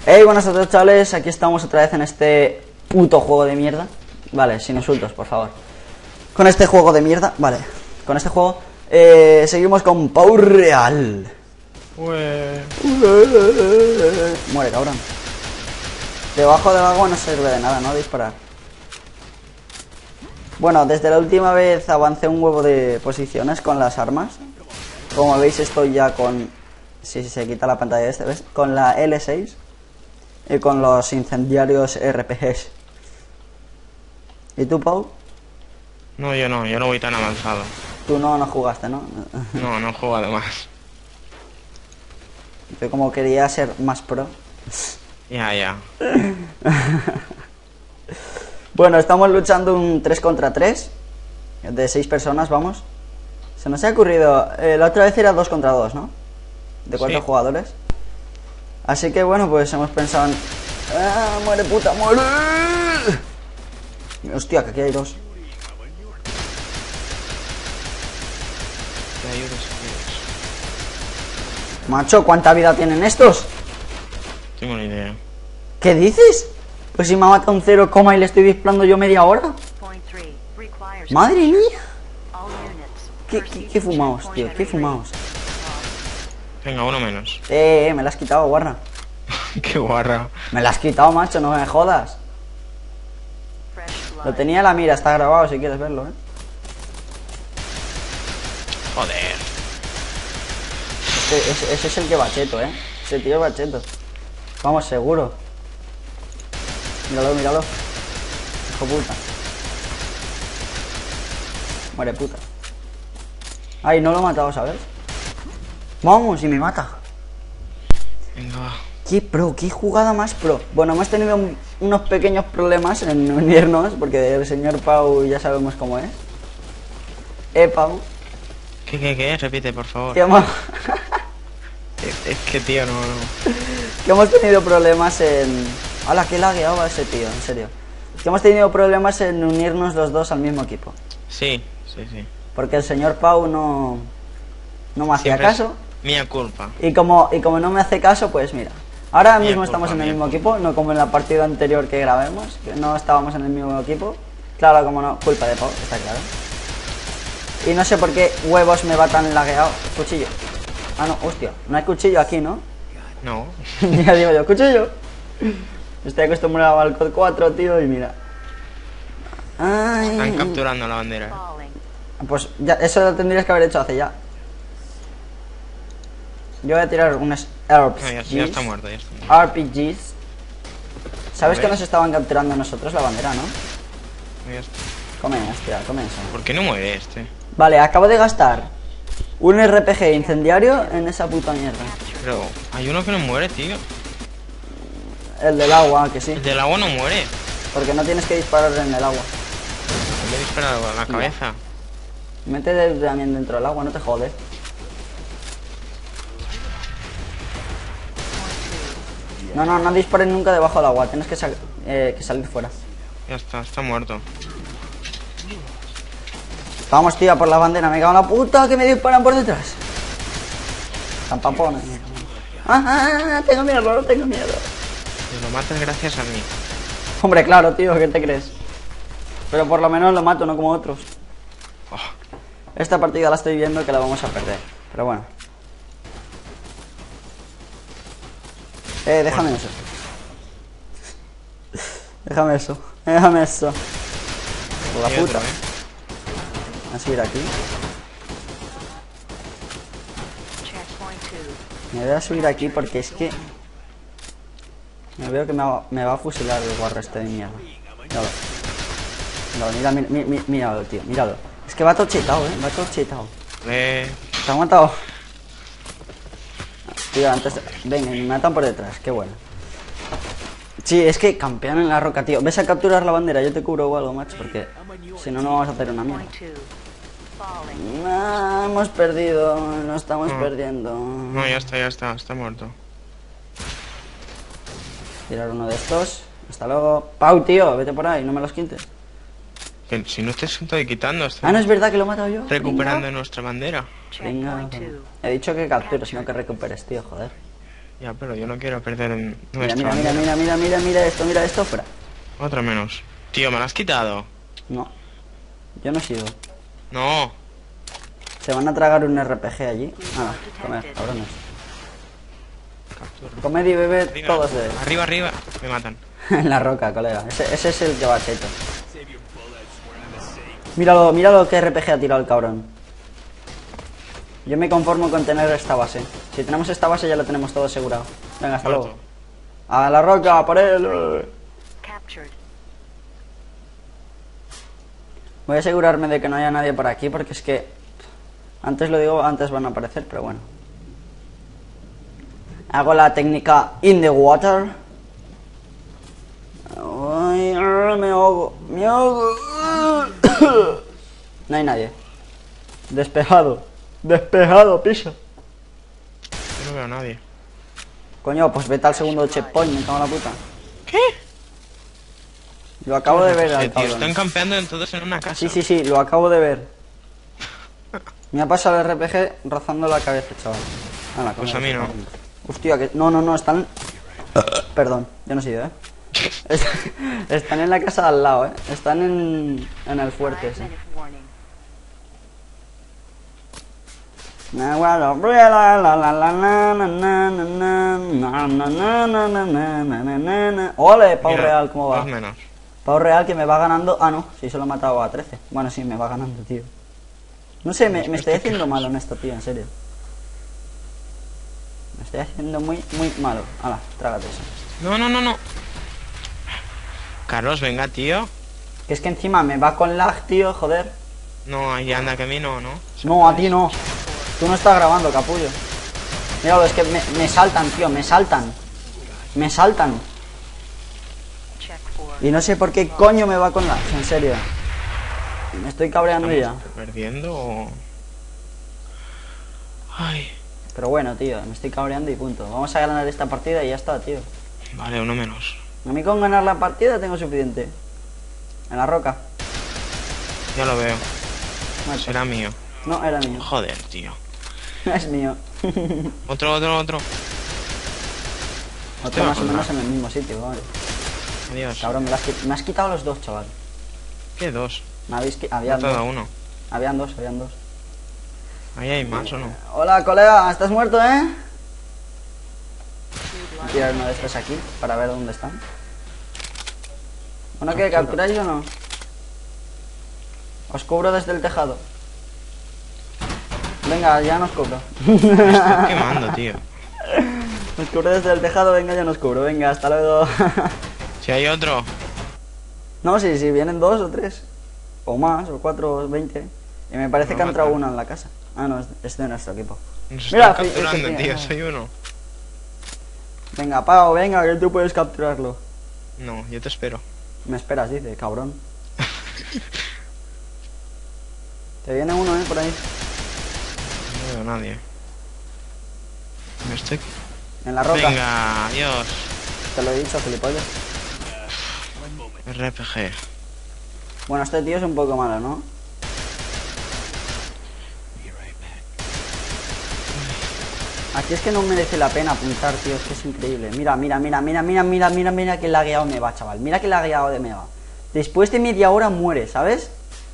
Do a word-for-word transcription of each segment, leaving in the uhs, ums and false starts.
Hey, buenas a todos, chavales, aquí estamos otra vez en este puto juego de mierda. Vale, sin insultos, por favor. Con este juego de mierda, vale. Con este juego eh, seguimos con Pau Real. Ué. Muere, cabrón. Debajo del agua no sirve de nada, ¿no? Disparar. Bueno, desde la última vez avancé un huevo de posiciones con las armas. Como veis, estoy ya con... Si sí, se quita la pantalla de este, ¿ves? Con la L seis. Y con los incendiarios R P Gs. ¿Y tú, Pau? No, yo no, yo no voy tan avanzado. Tú no, no jugaste, ¿no? No, no he jugado más. Yo como quería ser más pro. Ya, ya. Bueno, estamos luchando un tres contra tres. De seis personas, vamos. Se nos ha ocurrido... Eh, la otra vez era dos contra dos, ¿no? De cuatro Sí. jugadores. Así que bueno, pues hemos pensado en... ¡Ah, muere puta, muere! Hostia, que aquí hay dos. Te ayudo si quieres. Macho, ¿cuánta vida tienen estos? Tengo una idea. ¿Qué dices? Pues si me ha matado un cero coma y le estoy disparando yo media hora. Madre mía. ¿Qué, qué, qué fumaos, tío? ¿Qué fumaos? Venga, uno menos. Eh, eh, me la has quitado, guarra. Qué guarra. Me la has quitado, macho, no me jodas. Lo tenía en la mira, está grabado si quieres verlo, eh. Joder. Ese, ese, ese es el que va cheto, eh. Ese tío va cheto. Vamos, seguro. Míralo, míralo. Hijo puta. Muere puta. Ay, no lo he matado, ¿sabes? Vamos, y me mata. Venga, va. Qué pro, qué jugada más pro. Bueno, hemos tenido un- unos pequeños problemas en unirnos, porque el señor Pau ya sabemos cómo es. Eh, Pau. ¿Qué, qué, qué? Repite, por favor. Que hemos, Es, es que, tío, no, no. que hemos tenido problemas en... ¡Hala, qué lagueaba ese tío, en serio! Que hemos tenido problemas en unirnos los dos al mismo equipo. Sí, sí, sí. Porque el señor Pau no... No me hacía Siempre es caso. Mía culpa. Y como, y como no me hace caso, pues mira. Ahora Mía mismo culpa, estamos en el mía mismo culpa. equipo, no como en la partida anterior que grabemos, que no estábamos en el mismo equipo. Claro, como no, culpa de Pau, está claro. Y no sé por qué huevos me va tan lagueado. Cuchillo. Ah, no, hostia, no hay cuchillo aquí, ¿no? No. Ya digo yo, cuchillo. Estoy acostumbrado al C O D cuatro, tío, y mira. Ay. Están capturando la bandera. Pues ya, eso lo tendrías que haber hecho hace ya. Yo voy a tirar unas No, ya, ya está R P Gs. muerto, ya está muerto. R P Gs. ¿Sabes A que ver. nos estaban capturando a nosotros la bandera, no? Ya está. Come, hostia, come eso. ¿Por qué no muere este? Vale, acabo de gastar un R P G incendiario en esa puta mierda. Pero hay uno que no muere, tío. El del agua, que sí. El del agua no muere. Porque no tienes que disparar en el agua. Le he disparado a la cabeza. Métete también dentro del agua, no te jodes. No, no, no dispares nunca debajo del agua. Tienes que, sal- eh, que salir fuera. Ya está, está muerto. Vamos, tío, por la bandera. Me cago en la puta que me disparan por detrás. Tampapones. Ah, ah, ah, tengo miedo, tengo miedo. Te lo matas gracias a mí. Hombre, claro, tío, ¿qué te crees? Pero por lo menos lo mato, no como otros. Oh, Esta partida la estoy viendo que la vamos a perder. Pero bueno. Eh, déjame eso. Déjame eso. Déjame eso. Por la hay puta. otro, ¿eh? Voy a subir aquí. Me voy a subir aquí porque es que... Me veo que me va, me va a fusilar el guarro este de mierda. Míralo. Míralo, mira, mira, mira, mira, míralo, tío, míralo. Es que va todo chetado, eh, va todo chetado. Eh, ¿Te ha matado? Tío, antes... Venga, me matan por detrás, qué bueno. Sí, es que campean en la roca, tío. Ves a capturar la bandera, yo te cubro o algo, macho, porque si no, no vamos a hacer una mierda. No, hemos perdido, no estamos No. perdiendo. no, ya está, ya está, está muerto. Tirar uno de estos. Hasta luego. Pau, tío, vete por ahí, no me los quites. Que si no te estoy quitando, Ah, estoy no es verdad que lo he matado yo. recuperando nuestra bandera. Venga, venga. He dicho que captures, no que recuperes, tío, joder. Ya, pero yo no quiero perder en Mira, nuestra mira, mira, bandera. mira, mira, mira, mira esto, mira esto, fuera. Otra menos. Tío, me la has quitado. No, yo no he sido. No. Se van a tragar un R P G allí. Nada, comer, cabrones. Captura. Comed y bebed Arriba, todos de arriba, arriba. Me matan. en la roca, colega. Ese, ese es el que va cheto. Míralo, míralo qué R P G ha tirado el cabrón. Yo me conformo con tener esta base. Si tenemos esta base ya lo tenemos todo asegurado. Venga, hasta Muerto. luego. A la roca, por él. Captured. Voy a asegurarme de que no haya nadie por aquí porque es que... Antes lo digo, antes van a aparecer, pero bueno. Hago la técnica in the water. Ay, me ahogo, me ahogo. No hay nadie. Despejado. Despejado, pisa. Yo no veo a nadie. Coño, pues vete al segundo checkpoint, me cago en la puta. ¿Qué? Lo acabo de ver Eh, al tío, cabrón. están campeando entonces en una casa. Sí, sí, sí, lo acabo de ver. Me ha pasado el R P G rozando la cabeza, chaval. Hala, Pues coño, a mí no. Hostia, que... No, no, no, están... Perdón, yo no he sido, ¿eh? Est- Están en la casa de al lado, ¿eh? Están en, en el fuerte ese. Five minute warning. Na, gua, la, bria, la, la, la, la, na, na, na, na, na, na, na, na, na, na, na, na, na, na. Ole, Pau Mira, Real, ¿cómo va? dos menos. Pau Real que me va ganando... Ah, no, sí, solo he matado a trece. Bueno, sí, me va ganando, tío. No sé, me, me estoy haciendo malo en esto, tío, en serio. Me estoy haciendo muy, muy malo. Hala, trágate eso. No, no, no, no. Carlos, venga, tío. Que es que encima me va con lag, tío, joder. No, ahí anda, que a mí no, ¿no? No, a ti no. Tú no estás grabando, capullo. Míralo, es que me, me saltan, tío, me saltan. Me saltan. Check for. Y no sé por qué coño me va con lag, en serio. Me estoy cabreando ya. ¿Estamos perdiendo o...? Ay. Pero bueno, tío, me estoy cabreando y punto. Vamos a ganar esta partida y ya está, tío. Vale, uno menos. A mí con ganar la partida tengo suficiente. En la roca. Ya lo veo. Muerto. Será mío. No, era mío. Joder, tío. Es mío. Otro, otro, otro. Otro va más o con menos lag. en el mismo sitio, vale. Adiós. Cabrón, me, lo has, qui- me has quitado los dos, chaval. ¿Qué dos? Me habéis qui- Habían Matado a dos. uno. Habían dos, habían dos. ¿Ahí hay más o no? Hola, colega, ¿estás muerto, eh? Voy a tirar uno de estos aquí para ver dónde están. Bueno, ¿qué? ¿Capturáis o no? Os cubro desde el tejado. Venga, ya nos cubro. Me estoy quemando, tío. Nos cubro desde el tejado, venga, ya nos cubro. Venga, hasta luego. Si hay otro. No, sí, sí, vienen dos o tres. O más, o cuatro, o veinte. Y me parece No que ha entrado matan. uno en la casa. Ah, no, es es de nuestro equipo. Nos Mira, están fi- es que capturando, tiene- tío. Soy uno. Venga, Pau, venga, que tú puedes capturarlo. No, yo te espero. Me esperas, dice, cabrón. Te viene uno, eh, por ahí. No veo a nadie. Me estoy... En la roca. Venga, adiós. Te lo he dicho, gilipollas. R P G. Bueno, este tío es un poco malo, ¿no? Aquí es que no merece la pena apuntar, tío, es que es increíble. Mira, mira, mira, mira, mira, mira, mira, mira que lagueado me va, chaval. Mira que lagueado de me va. Después de media hora muere, ¿sabes?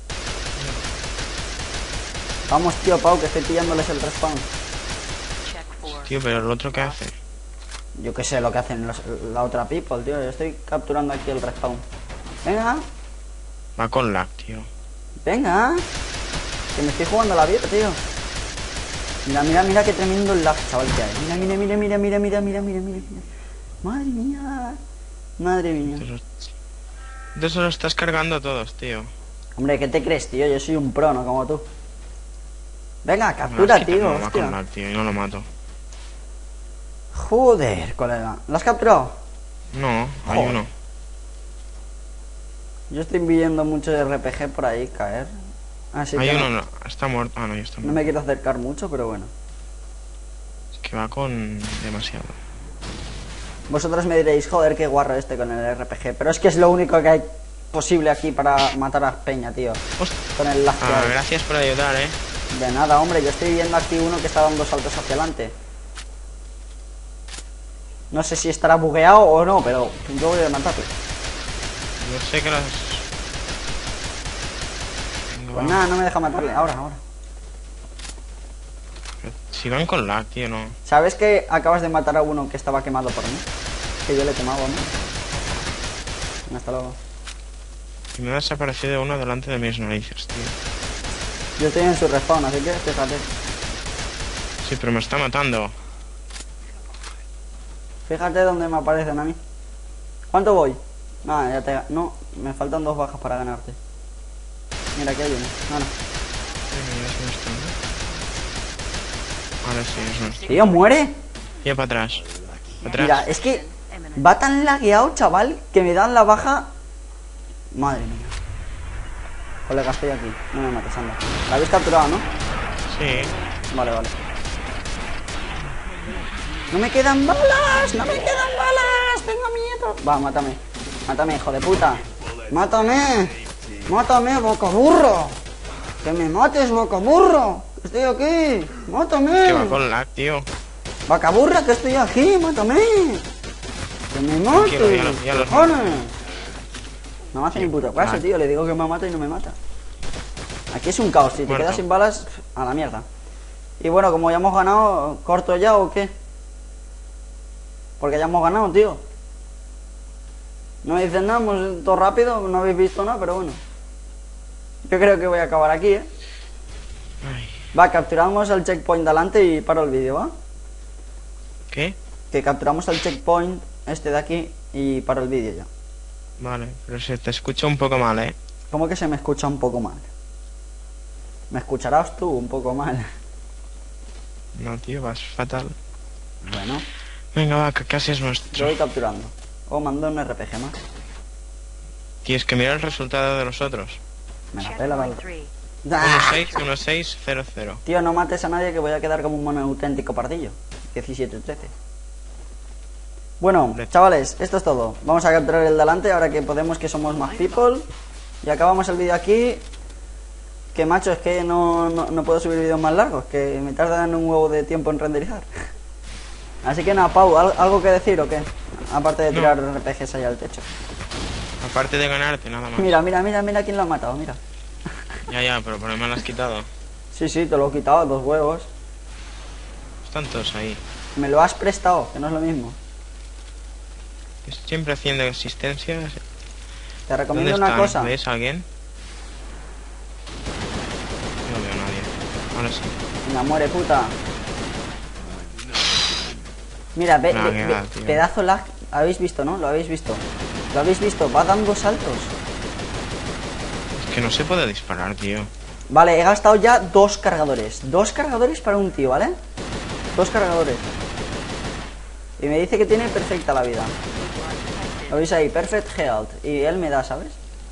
Vamos, tío, Pau, que estoy pillándoles el respawn. Check for. Tío, pero el otro, ¿qué hace? Yo qué sé lo que hacen los- la otra people, tío. Yo estoy capturando aquí el respawn. Venga, Va con lag, tío. venga. Que me estoy jugando la vida, tío. Mira, mira, mira qué tremendo lag, chaval, que hay. Mira, mira, mira, mira, mira, mira, mira, mira, mira, mira. Madre mía. Madre mía. Te los- De eso los estás cargando a todos, tío. Hombre, ¿qué te crees, tío? Yo soy un pro, no como tú. Venga, Me lo captura, has quitado, tío. no, va con Hostia. lag, tío, y no lo mato. Joder, colega. ¿Lo has capturado? No, hay Joder. uno. Yo estoy viendo mucho de R P G por ahí caer. Así Hay que uno, no, no, está muerto. Ah, no, ya está no muerto. me quiero acercar mucho, pero bueno. Es que va con demasiado. Vosotros me diréis, joder, qué guarro este con el R P G. Pero es que es lo único que hay posible aquí para matar a Peña, tío. Host- Con el lag que Ah, hay. gracias por ayudar, eh. De nada, hombre, yo estoy viendo aquí uno que está dando saltos hacia adelante. No sé si estará bugueado o no, pero yo voy a matarle. Yo sé que las... Venga, Pues va. nada, no me deja matarle. Ahora, ahora. Si van con lag, tío, no. ¿Sabes que acabas de matar a uno que estaba quemado por mí? Que yo le he quemado, ¿no? Hasta luego. Y me ha desaparecido uno delante de mis narices, tío. Yo estoy en su respawn, así que fíjate. Sí, pero me está matando. Fíjate dónde me aparecen a mí. ¿Cuánto voy? Nada, ya te... No, me faltan dos bajas para ganarte. Mira, aquí hay uno. No, no. Venga, ya es nuestro, ¿no? Ahora sí, es nuestro. Tío, muere. Y para atrás. Para atrás. Mira, es que va tan lagueado, chaval, que me dan la baja. Madre mía. Colega, estoy aquí. No me mates, anda. La habéis capturado, ¿no? Sí. Vale, vale. No me quedan balas, no me quedan balas. Tengo miedo. Va, mátame. Mátame, hijo de puta. Mátame. Mátame, boca burro. Que me mates, boca burro. Estoy aquí. Mátame. Que va con lag, tío. Vaca burra, que estoy aquí, mátame. Que me mate. Tranquilo, ya lo- ya lo- cojones. No me hace ni puto caso, Vale. tío. Le digo que me mata y no me mata. Aquí es un caos. Si te Muerto. quedas sin balas, a la mierda. Y bueno, como ya hemos ganado, ¿corto ya o qué? Porque ya hemos ganado, tío. No me dicen nada, hemos todo rápido, no habéis visto nada, pero bueno. Yo creo que voy a acabar aquí, ¿eh? Ay. Va, capturamos el checkpoint delante y paro el vídeo, ¿va? ¿Qué? Que capturamos el checkpoint este de aquí y paro el vídeo ya. Vale, pero se te escucha un poco mal, ¿eh? ¿Cómo que se me escucha un poco mal? ¿Me escucharás tú un poco mal? No, tío, vas fatal. Bueno, Venga, va, que casi es yo nuestro. voy capturando. O mando un R P G más. Tienes que mirar el resultado de los otros. Me la pela, vale. Checkpoint three. ¡Ah! uno seis uno seis cero cero. Tío, no mates a nadie que voy a quedar como un mono auténtico pardillo. diecisiete trece. Bueno, Vale. chavales, esto es todo. Vamos a capturar el delante ahora que podemos, que somos más people. Y acabamos el vídeo aquí. Que macho, es que no, no, no puedo subir vídeos más largos, que me tardan un huevo de tiempo en renderizar. Así que nada, Pau, ¿al- ¿algo que decir o qué? Aparte de No. tirar R P Gs allá al techo. Aparte de ganarte, nada más. Mira, mira, mira, mira quién lo ha matado, mira. Ya, ya, pero por ahí me lo has quitado. Sí, sí, te lo he quitado, dos huevos. Están todos ahí. Me lo has prestado, que no es lo mismo. Siempre haciendo existencias. Te ¿Dónde recomiendo una están? cosa. ¿Ves a alguien? No veo a nadie. Ahora sí. Venga, muere, puta. Mira, ve, Nah, ve- que ve- va, tío. pedazo lag. ¿Habéis visto, no? Lo habéis visto. Lo habéis visto, va dando saltos. Es que no se puede disparar, tío. Vale, he gastado ya dos cargadores. Dos cargadores para un tío, ¿vale? Dos cargadores. Y me dice que tiene perfecta la vida. Lo veis ahí, perfect health. Y él me da, ¿sabes?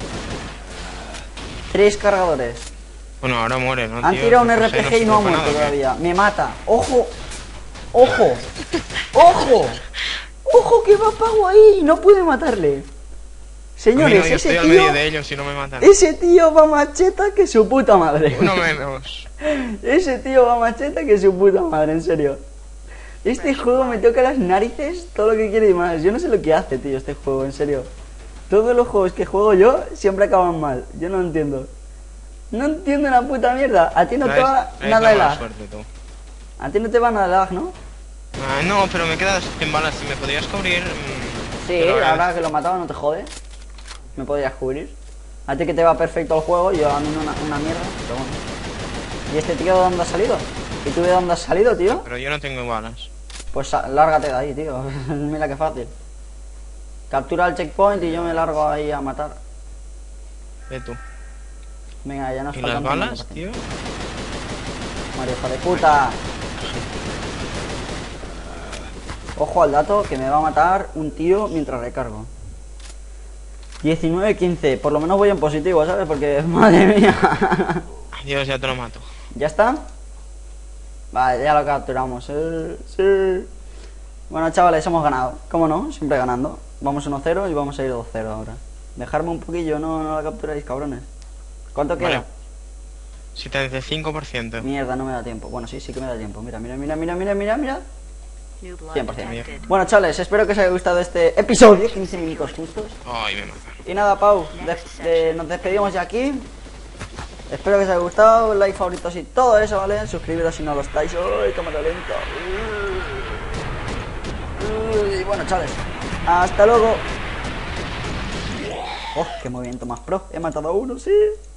Tres cargadores. Bueno, ahora muere, ¿no, Han tío? tirado un ¿Qué R pasa? P G y no ha sirve para muerto nada, ¿o qué? todavía. Me mata. ¡Ojo! ¡Ojo! ¡Ojo! ¡Ojo que va Pago ahí! No puede matarle. Señores, Mira, yo ese estoy al tío... medio de ellos y no me matan. Ese tío va macheta que su puta madre. Uno menos. Ese tío va macheta que su puta madre, en serio. Este juego me toca las narices todo lo que quiere y más. Yo no sé lo que hace, tío, este juego, en serio. Todos los juegos que juego yo siempre acaban mal. Yo no entiendo. No entiendo una puta mierda. A ti no te Traes- va traes nada la de mala lag. suerte, tú. A ti no te va nada de lag, ¿no? Ah, no, pero me quedas sin balas. Si me podías cubrir... mm, Sí, te lo agradezco. ahora que lo mataba no te jode. Me podrías cubrir. A ti que te va perfecto el juego, yo a mí no una, una mierda, pero bueno. ¿Y este tío de dónde ha salido? ¿Y tú de dónde has salido, tío? Pero yo no tengo balas. Pues sa- lárgate de ahí, tío. Mira qué fácil. Captura el checkpoint y yo me largo ahí a matar. Ve tú. Venga, ya nos ¿Y faltan las balas, cincuenta. tío? Mario, hijo de puta. Ojo al dato que me va a matar un tío mientras recargo. diecinueve quince. Por lo menos voy en positivo, ¿sabes? Porque, madre mía. Dios, ya te lo mato. ¿Ya está? Vale, ya lo capturamos. Sí, sí. Bueno, chavales, hemos ganado. ¿Cómo no? Siempre ganando. Vamos uno cero y vamos a ir dos cero ahora. Dejarme un poquillo, no, no la capturáis, cabrones. ¿Cuánto queda? Vale. setenta y cinco por ciento. Mierda, no me da tiempo. Bueno, sí, sí que me da tiempo. Mira, mira, mira, mira, mira, mira, mira. New blood cien por cien. detected. Bueno, chavales, espero que os haya gustado este episodio, quince minutos justos. Ay, me mata. Y nada, Pau, de- de- nos despedimos de aquí. Espero que os haya gustado, like, favoritos y todo eso, ¿vale? Suscribiros si no lo estáis. ¡Uy, cámara lenta! Uy, bueno, chavales, hasta luego. ¡Oh, qué movimiento más pro! He matado a uno, sí.